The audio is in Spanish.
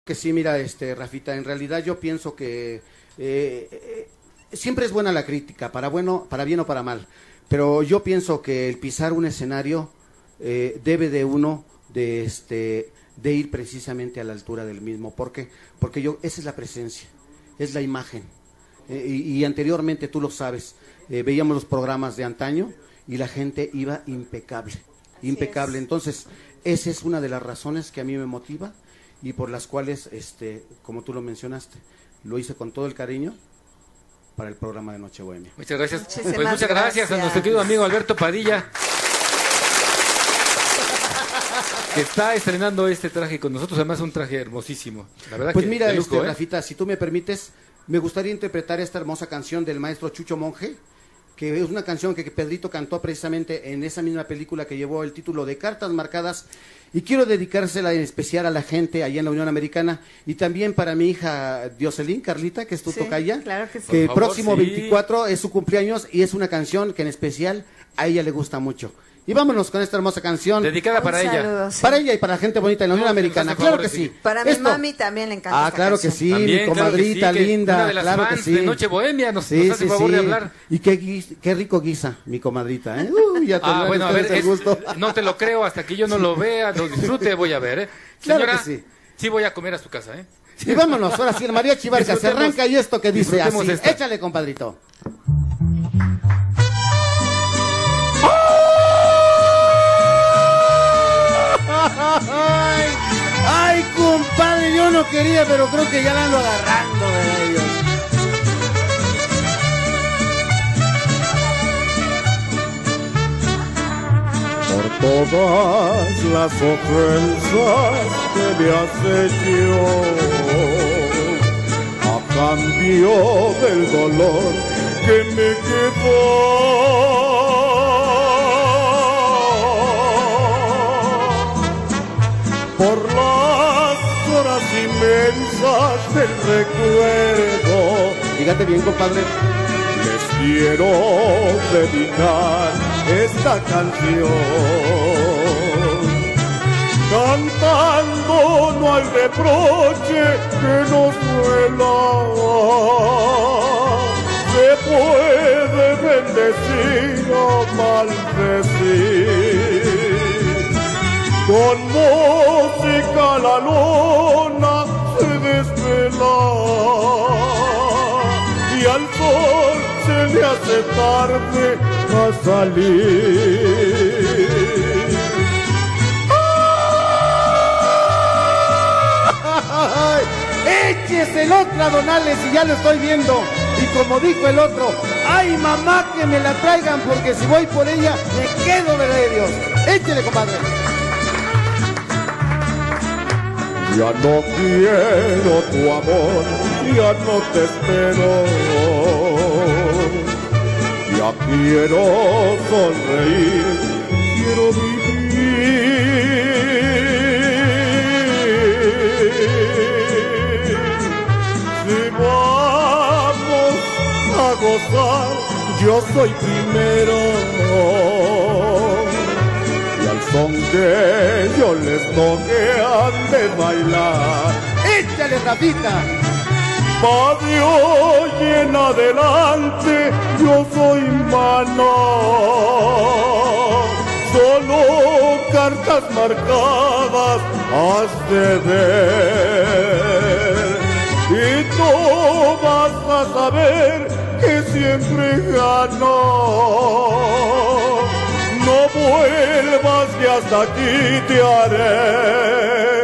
Que sí, mira, Rafita, en realidad yo pienso que siempre es buena la crítica, para bien o para mal, pero yo pienso que el pisar un escenario debe de uno de ir precisamente a la altura del mismo. ¿Por qué? Porque esa es la presencia, es la imagen. Y anteriormente, tú lo sabes, veíamos los programas de antaño y la gente iba impecable, impecable. Entonces, esa es una de las razones que a mí me motiva y por las cuales, como tú lo mencionaste, lo hice con todo el cariño para el programa de Noche Bohemia. Muchas gracias. Muchísimas Pues muchas gracias a nuestro querido amigo Alberto Padilla, que está estrenando este traje con nosotros, además un traje hermosísimo. La verdad pues que mira, de lujo, Rafita, si tú me permites, me gustaría interpretar esta hermosa canción del maestro Chucho Monje, que es una canción que Pedrito cantó precisamente en esa misma película que llevó el título de Cartas Marcadas, y quiero dedicársela en especial a la gente allá en la Unión Americana y también para mi hija Dioselín, Carlita, que es tu tocaya, claro que sí. que el Por favor, próximo sí. 24 es su cumpleaños y es una canción que en especial a ella le gusta mucho. Y vámonos con esta hermosa canción. Dedicada para ella. Saludo, sí. Para ella y para la gente bonita en la Unión Americana, claro que sí. Para mi mami también le encanta esta claro que canción. sí, También, mi comadrita claro que sí, que linda, una de las claro que fans sí. de Noche Bohemia nos hace el favor de hablar. Y qué rico guisa, mi comadrita, ¿eh? Ya tendrán Bueno, a ver, ustedes el gusto. no te lo creo hasta que yo no lo vea, lo disfrute, voy a ver, ¿eh? Claro Señora, que sí. Sí voy a comer a su casa, ¿eh? Y vámonos, ahora sí, el mariachi Vargas se Disfrutemos- arranca y esto que dice disfrutemos así. esto. Échale, compadrito. Ay, compadre, yo no quería, pero creo que ya la ando agarrando de ellos. Por todas las ofensas que me has hecho, a cambio del dolor que me quedó. Por las horas inmensas del recuerdo, Fíjate bien, compadre. les quiero dedicar esta canción. Cantando no hay reproche que nos duela, se puede bendecir o maldecir. Con música la luna se desvela y al sol se le hace tarde a salir. Ay, échese el otro a Donales y ya lo estoy viendo. Y como dijo el otro, ay mamá que me la traigan porque si voy por ella me quedo de Dios. Échele, compadre. Ya no quiero tu amor, ya no te espero. Ya quiero sonreír, quiero vivir. Si vamos a gozar, yo soy primero. Y al son que yo les toque han de bailar. Échale, Rafita. Pa' Dios y en adelante yo soy mano. Solo cartas marcadas has de ver. Y tú vas a saber que siempre gano. No vuelvas que hasta aquí te haré.